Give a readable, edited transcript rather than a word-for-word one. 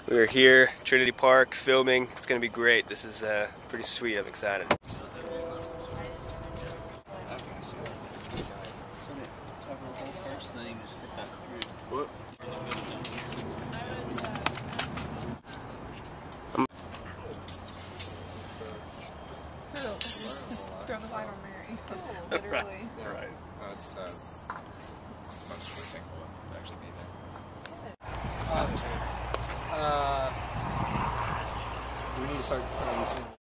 We're here, Trinity Park, filming. It's going to be great. This is pretty sweet. I'm excited. Just throw the line on Mary. Literally. Right. That's much more thankful to actually be there. We need to start